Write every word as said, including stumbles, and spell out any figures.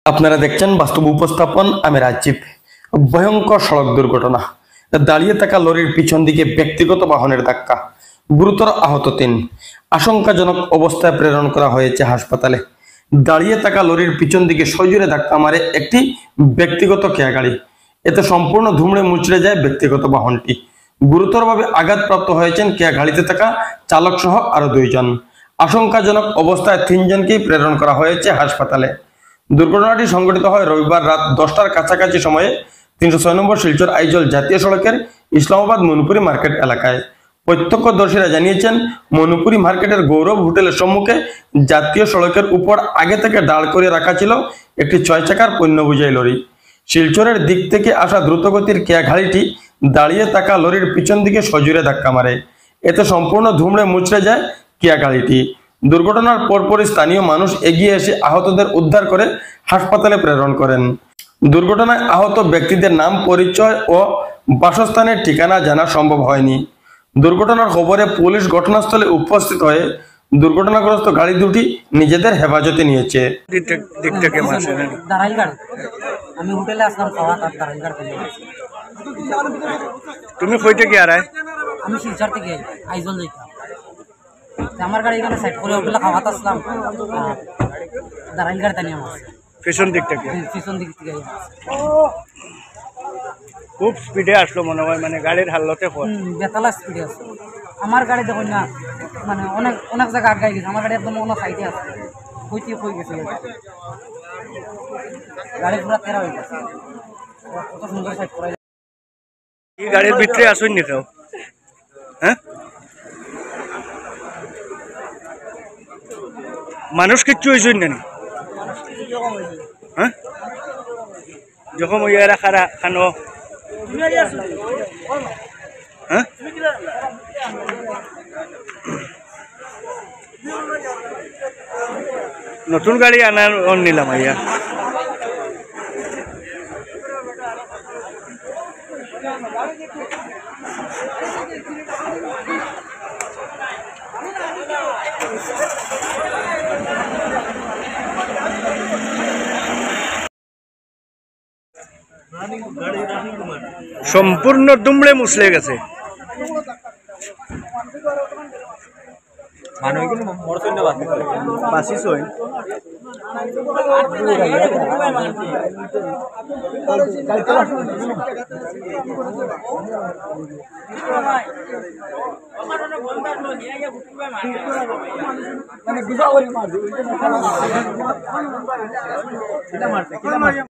আপনারা দেখছেন বাস্তব উপস্থাপন। আমি রাজীব। ভয়ঙ্কর সড়ক দুর্ঘটনা, দাঁড়িয়ে থাকা লরির পিছন দিকে ব্যক্তিগত বাহনের ধাক্কা, গুরুতর আহত তিন, আশঙ্কাজনক অবস্থায় প্রেরণ করা হয়েছে হাসপাতালে। দাঁড়িয়ে থাকা লরির পিছন দিকে সজোরে ধাক্কা মারে একটি ব্যক্তিগত কেয়া গাড়ি। এতে সম্পূর্ণ ধুমড়ে মুচড়ে যায় ব্যক্তিগত বাহনটি। গুরুতরভাবে আঘাতপ্রাপ্ত হয়েছেন কেয়া গাড়িতে থাকা চালক সহ আরো দুইজন। আশঙ্কাজনক অবস্থায় তিনজনকেই প্রেরণ করা হয়েছে হাসপাতালে। দুর্ঘটনাটি সংঘটিত হয় রবিবার রাত দশটার কাছাকাছি সময়ে তিনশো ছয় নম্বর শিলচর আইজল জাতীয় সড়কের ইসলামাবাদ মনুপুরি মার্কেট এলাকায়। প্রত্যক্ষদর্শীরা জানিয়েছেন, মনুপুরি মার্কেটের গৌরব হোটেলের সম্মুখে জাতীয় সড়কের উপর আগে থেকে দাঁড় করিয়ে রাখা ছিল একটি ছয় চাকার পণ্য বোঝাই লরি। শিলচরের দিক থেকে আসা দ্রুতগতির কেয়া গাড়িটি দাঁড়িয়ে থাকা লরির পিছন দিকে সজোরে ধাক্কা মারে। এতে সম্পূর্ণ ধুমড়ে মুচড়ে যায় কেয়া গাড়িটি। দুর্ঘটনার পরপরই স্থানীয় মানুষ এগিয়ে এসে আহতদের উদ্ধার করে হাসপাতালে প্রেরণ করেন। দুর্ঘটনায় আহত ব্যক্তিদের নাম, পরিচয় ও বাসস্থানের ঠিকানা জানা সম্ভব হয়নি। দুর্ঘটনার খবরে পুলিশ ঘটনাস্থলে উপস্থিত হয়ে দুর্ঘটনাগ্রস্ত গাড়ি দুটি নিজেদের হেফাজতে নিয়েছে। আমি হোটেলে আসলাম খাওয়া, তার দাঁড়াইগার পেলে তুমি কইতে কি আর আমি শিলচর থেকে আইজল যাইতাম। আমার গাড়ি এখানে সাইড করে হোটেলে খাওয়াতে আসলাম, দাঁড়াইগার তানি আমার পিছন দিক থেকে পিছন দিক থেকে খুব স্পিডে আসলো মনে হয়, মানে গাড়ির হালতে বেতালা স্পিডে আছে। আমার গাড়ি দেখুন না, মানে অনেক অনেক জায়গা আটকাই গেছে। আমার গাড়ি একদম অন্য সাইডে আছে, হইতে হয়ে গেছে গাড়ি পুরা তেরা হয়ে গেছে। কত সুন্দর সাইড করাই। এই গাড়ির ভিতরে আসুন নি কেউ? হ্যাঁ, মানুষ কিচ্ছু হয়েছেন না? হ্যাঁ, যখন ওই এরা খারা খানো হ্যাঁ নতুন গাড়ি আনার অন নিলাম আইয়া। সম্পূর্ণ দুমড়ে মুছলে গেছে।